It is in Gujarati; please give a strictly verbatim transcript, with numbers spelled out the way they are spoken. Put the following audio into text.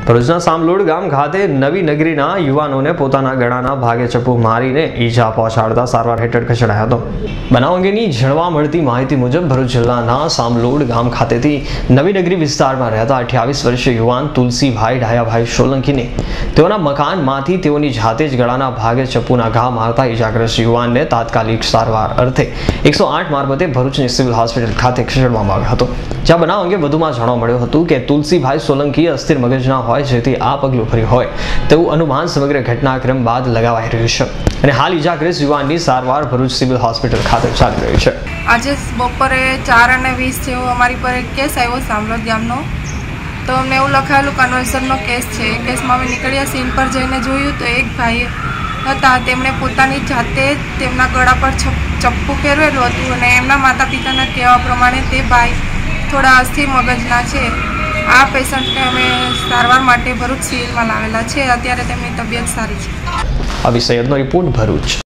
ભરૂચના સામલોડ ગામ ખાતે નવી નગરીના યુવાનોને પોતાના ગળાના ભાગે ચપ્પુ મારીને ઈજા પહોંચાડતા સારવાર હેઠળ ખસેડાયો હતો. બનાવ અંગેની જાણવા મળતી માહિતી મુજબ ભરૂચ જિલ્લાના સામલોડ ગામ ખાતેથી નવી નગરી વિસ્તારમાં રહેતા અઠ્યાવીસ વર્ષીય યુવાન તુલસીભાઈ ડાયાભાઈ સોલંકીને તેઓના મકાનમાંથી તેઓની જાતે જ ગળાના ભાગે ચપ્પુના ઘા મારતા ઈજાગ્રસ્ત યુવાનને તાત્કાલિક સારવાર અર્થે એકસો આઠ મારફતે ભરૂચની સિવિલ હોસ્પિટલ ખાતે ખસેડવામાં આવ્યો હતો. જ્યાં બનાવ અંગે વધુમાં જાણવા મળ્યું હતું કે તુલસીભાઈ સોલંકી અસ્થિર મગજના હોય જેથી આ પગલું ભર્યું હોય તેવું અનુમાન સમગ્ર ઘટનાક્રમ બાદ લગાવાઈ રહ્યું છે અને હાલ ઈજાગ્રસ્ત યુવાનની સારવાર ભરૂચ સિવિલ હોસ્પિટલ ખાતે ચાલી રહી છે. આજે બપોરે ચાર અને વીસ જેવો અમારી પર એક કેસ આવ્યો સામલોદ ગામનો. તો અમને એવું લખાયેલું કન્વર્સનનો કેસ છે. એ કેસમાં અમે નીકળ્યા સીન પર જઈને જોયું તો એક ભાઈ હતા તેમણે પોતાની જાતે તેમના ગળા પર ચપ્પુ ફેરવેલું હતું અને એમના માતા પિતાના કહેવા પ્રમાણે તે ભાઈ થોડા અસ્થિર મગજના છે. આ પેશન્ટને અમે સારવાર માટે ભરૂચ સિવિલમાં લાવેલા છે. અત્યારે તેમની તબિયત સારી છે. અભિષેકનો રિપોર્ટ ભરૂચ.